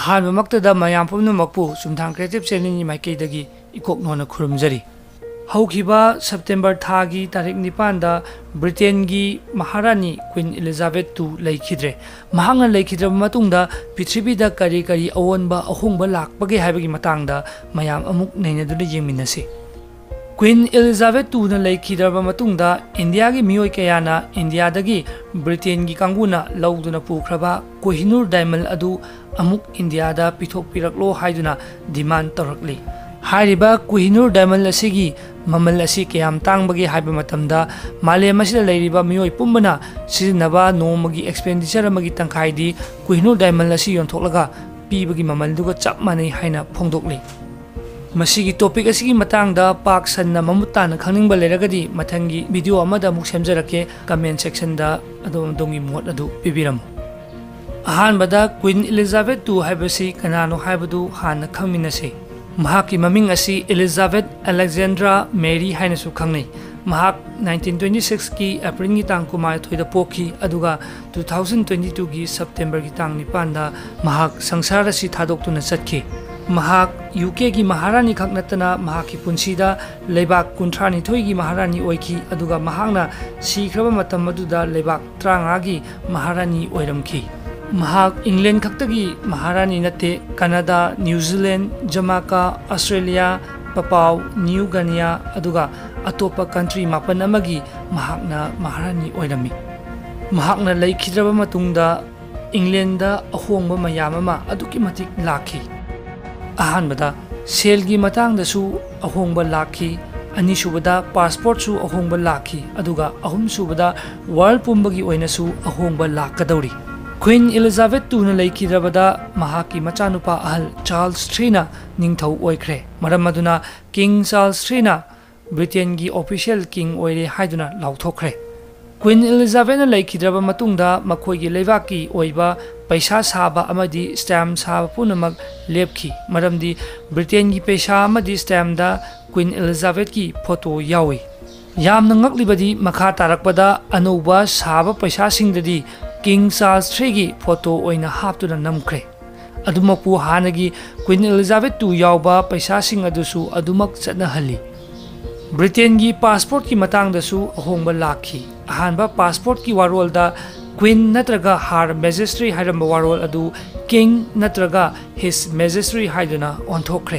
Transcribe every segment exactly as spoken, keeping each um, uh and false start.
अहानबमक्तदा मयाम पुनमकपु सुमथांग क्रिएटिव चैनल माइकैदगी इकोक नोना खुरुमजरी हौखिबा सेप्टेम्बर थागी तारीख निपानदा ब्रिटेन की महारानी क्वीन एलिजाबेथ टू लेखिद्रे महांगना लेखिद्रब मतुंगदा पृथ्वीदा करी करी अवोनबा अहोंगबा लाकपगे हाइबगी मतंगदा मयाम अमुक नैनदुना येंगमिनसे क्वीन एलिजाबेथ टू न लेखिद्रब मतुंगदा इंडिया की मियोय कयाना इंडिया दगी ब्रिटेन की कांगुना लौदुना पुख्रबा कोहिनूर डायमंड अदु अमुक इंडिया दा पिथोक पिरकलो हाइदुना डिमांड तौरकली हाइरिबा कोहिनूर डायमंड असिगी ममल असी कयाम तांगबगी हाइबा मतमदा मालेम असिदा लैरिबा मियोय पुंबना सिजनबा नोमगी एक्सपेंडिचर अमगी तंखाइदी कोहिनूर डायमंड असी योंथोकलगा पीबगी ममलदुगा चप मानै हाइना फोंदोकली मसीगी टॉपिक असिगी मतंगदा पाक सन्ना ममुताना खंगनिंगबा लेरगदी मथंगी वीडियो अमदा मुक सेमजरके कमेंट सेक्शन दा अदोम दोंगी मोट अदु पिबिरम अहानबदा क्वीन एलिजाबेथ टू हाइबसी कनानो हाइबदु हाना खंगमिनसे महाकी ममिंग असी एलिजाबेथ अलेक्जेंड्रा मेरी हाइनसु खंगनै महाक नाइनटीन ट्वेंटी सिक्स की अप्रैल की तांग कुमार थोइदा पोखी अदुगा टू थाउजेंड ट्वेंटी टू की सेप्टेम्बर की तांग निपानदा महाक संसार असी थादोक्तुना चटखी महाक यूके की महारानी खक नतना महाकी पुंसीदा लेबाक कुंथ्रा निथोई की महारानी ओइखी अदुगा महाकना सीख्रबा मतम अदुदा लेबाक त्रांगा की महारानी ओइरमखी महाक इंग्लैंड खक्तगी महारानी नते कनाडा न्यूजीलैंड जमाका ऑस्ट्रेलिया पपाव न्यू गिनिया अदुगा अतोपा कंट्री मापन अमगी महाकना महारानी ओइरमी महाकना लेखिद्रबा मतुंगदा इंग्लैंड दा अहोंगबा मयाम अमा अदुकी मतिक लाखी अहानबदा सेलगी मतंगदसु अहोंगबा लाखी अनीसुबदा पासपोर्ट सु अहोंगबा लाखी अदुगा अहुमसुबदा वर्ल्ड पुंबगी ओइनसु अहोंगबा लाकदौरी क्वीन एलिजाबेथ टू न लेखिद्रबदा महाकी मचानुपा अहल चार्ल्स थ्री ना निंगथौ ओइख्रे मरम अदुना किंग चार्ल्स थ्री ना ब्रिटेन की ऑफिशियल किंग ओइरे हाइदुना लाउथोख्रे क्वीन एलिजाबेथ न लेखिद्रबा मतुंगदा मखोइगी लेबाकी ओइबा पैसा साबा अमदी स्टैम्प साबा पुनमक लेपखी मरमदी ब्रिटेन की पैसा अमदी स्टैम्प दा क्वीन एलिजाबेथ की फोटो यावी यामना ngaklibadi makha tarakpada anouba saba paisa singdadi king Charles three की फोटो ओइना हापतुना नमख्रे अदुमकपु हानगी क्वीन एलिजाबेथ टू यावबा पैसा सिंग अदुसु अदुमक चटनहली ब्रिटेन की पासपोर्ट की मतंगदसु अहोंगबा लाखी अहानबा पासपोर्ट की वारोलदा क्वीन नत्रगा हार मेजेस्ट्री हाइरंबा वारोल अदु किंग नत्रगा हिज मेजेस्ट्री हाइदुना ओंथोख्रे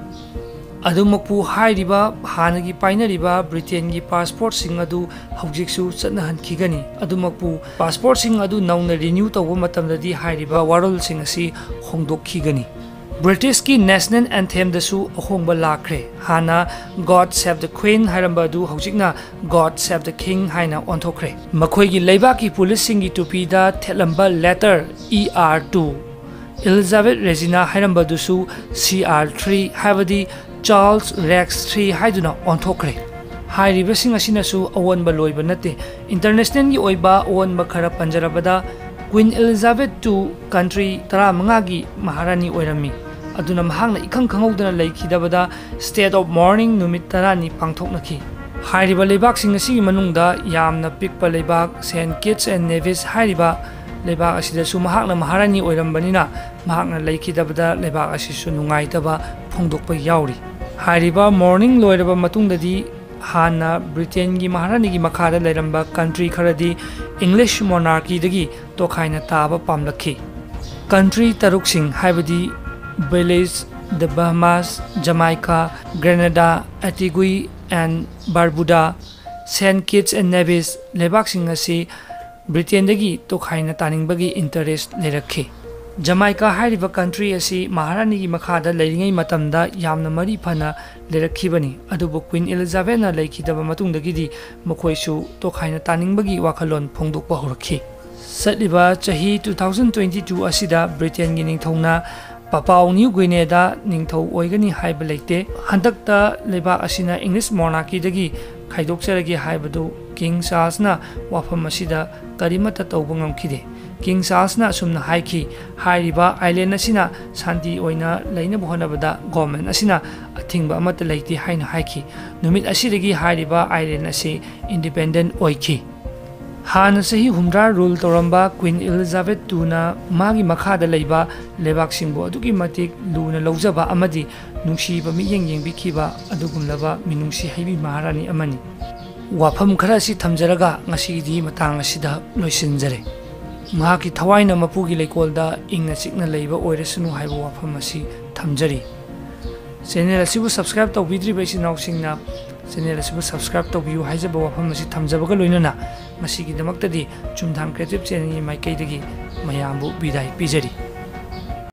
अदुमकपु हाइरिबा हानगी पाइनरिबा ब्रिटेन की पासपोर्ट सिंग अदु हौजिकसु चटनहनखिगनी अदुमकपु पासपोर्ट सिंग अदु नौना रिन्यू तौबा मतमददी हाइरिबा वारोल सिंग असि होंदोखिगनी ब्रिटिश की नेशनल एंथेम दसु अहोंगबा लाख्रे हाना गॉड सेव द क्वीन हाइरंबा अदु हौजिकना गॉड सेव द किंग हाइना ओंथोख्रे मखोइगी लेबाकी पुलिस सिंगी टुपीदा थेलंबा letter E R two Elizabeth Regina हाइरंबा दुसु सी आर थ्री हाइबदी चार्ल्स रेक्स थ्री हाइदुना ओंथोख्रे हाइरिबसिंग असिनसु अवोनबा लोइबा नते इंटरनेशनल की ओइबा अवोनबा खरा पंजरबदा क्वीन एलिजाबेथ टू कंट्री तरामंगा की महारानी ओइरमी अदुना महांगना इखंग खंगौदना लेखिदबदा स्टेट ऑफ मॉर्निंग नुमित तरानी पांगथोकनखी हाइरिबा लेबाकसिंग असिगी मनुंगदा यामना पिकपा लेबाक सेंट किट्स एंड नेविस हाइरिबा लेबाक असिदसु महांगना महारानी ओइरमबनिना महांगना लेखिदबदा लेबाक असिसु नुंगाइतबा फोंदोकपा याउरी हाइरिबा मॉर्निंग लोइरबा मतुंगददी हाना ब्रिटेन की महारानी की मखादा लेरंबा कंट्री खरदी इंग्लिश मोनार्की दगी तोखाइना ताबा पामलखी कंट्री तरुकसिंग हाइबदी Belize the Bahamas Jamaica Grenada Antigua and Barbuda Saint Kitts and Nevis लेबाकसिंग असि ब्रिटेन दगी तोखाइना तानिंगबगी इंटरेस्ट लेरखी जमाइका हाइरिबा कंट्री असि महारानी की मखादा लेरिंगै मतमदा यामना मरी फना लेरखिबनी अदुबु क्वीन एलिजाबेथ ना लेखिदबा मतुंगदगिदी मखोइसु तोखाइना तानिंगबगी वाखलोन फोंदोकपा होरखी सटलिबा चाही टू थाउजेंड ट्वेंटी टू असिदा ब्रिटेन की निंगथौना पपाव न्यू गिनेदा निंगथौ ओइगनी हाइबा लेते हंदकता लेबाक असिना इंग्लिश मोनार्कीदगी खाइदोकचरगी हाइबदु किंग चार्ल्सना वाफम असिदा करिमता तौबा ngamkhide किंग चार्ल्सना सुमना हाइखी हाइरिबा आइलैंड असिना शांति ओइना लैनबो होनबदा गवर्नमेंट असिना अथिंबा अमत लैति हाइना हाइखी नुमित असिदगी हाइरिबा आइलैंड असि इंडिपेंडेंट ओइखी ꯍꯥꯟꯅ ꯆꯍꯤ ꯍꯨꯝꯗ꯭ꯔꯥ ꯔꯨꯜ ꯇꯧꯔꯝꯕ ꯀ꯭ꯋꯤꯟ ꯏꯂꯤꯖꯥꯕꯦꯊ ꯇꯨꯅ ꯃꯥꯒꯤ ꯃꯈꯥꯗ ꯂꯩꯕ ꯂꯩꯕꯥꯛꯁꯤꯡꯕꯨ ꯑꯗꯨꯛꯀꯤ ꯃꯇꯤꯛ ꯂꯨꯅ ꯂꯧꯖꯕ ꯑꯃꯗꯤ ꯅꯨꯡꯁꯤꯕ ꯃꯤꯠꯌꯦꯡ ꯌꯦꯡꯕꯤꯈꯤꯕ ꯑꯗꯨꯒꯨꯝꯂꯕ ꯃꯤꯅꯨꯡꯁꯤ ꯍꯩꯕꯤ ꯃꯍꯥꯔꯥꯅꯤ ꯑꯃꯅꯤ꯫ ꯋꯥꯐꯝ ꯈꯔ ꯑꯁꯤ ꯊꯝꯖꯔꯒ ꯉꯁꯤꯒꯤꯗꯤ ꯃꯇꯥꯡ ꯑꯁꯤꯗ ꯂꯣꯏꯁꯤꯟꯖꯔꯦ꯫ ꯃꯍꯥꯛꯀꯤ ꯊꯋꯥꯏꯅ ꯃꯄꯨꯒꯤ ꯂꯩꯀꯣꯜꯗ ꯏꯪꯅ ꯆꯤꯛꯅ ꯂꯩꯕ ꯑꯣꯏꯔꯁꯅꯨ ꯍꯥꯏꯕ ꯋꯥꯐꯝ ꯑꯁꯤ ꯊꯝꯖꯔꯤ꯫ ꯆꯦꯅꯦꯜ ꯑꯁꯤꯕꯨ ꯁꯕꯁꯀ꯭ꯔꯥꯏꯕ ꯇꯧꯕꯤꯗ꯭ꯔꯤꯕ ꯏꯆꯤꯟ ꯏꯅꯥꯎꯁꯤꯡꯅ ꯆꯦꯅꯦꯜ ꯑꯁꯤꯕꯨ ꯁꯕꯁꯀ꯭ꯔꯥꯏꯕ ꯇꯧꯕꯤꯌꯨ ꯍꯥꯏꯖꯕ ꯋꯥꯐꯝ ꯑꯁꯤ ꯊꯝꯖꯕꯒ ꯂꯣꯏꯅꯅ ꯉꯁꯤꯒꯤꯗꯃꯛꯇꯗꯤ ꯆꯨꯝꯊꯥꯡ ꯀ꯭ꯔꯤꯌꯦꯇꯤꯕ ꯆꯦꯅꯦꯜꯒꯤ ꯃꯥꯏꯀꯩꯗꯒꯤ ꯃꯌꯥꯝꯕꯨ ꯕꯤꯗꯥꯏ ꯄꯤꯖꯔꯤ꯫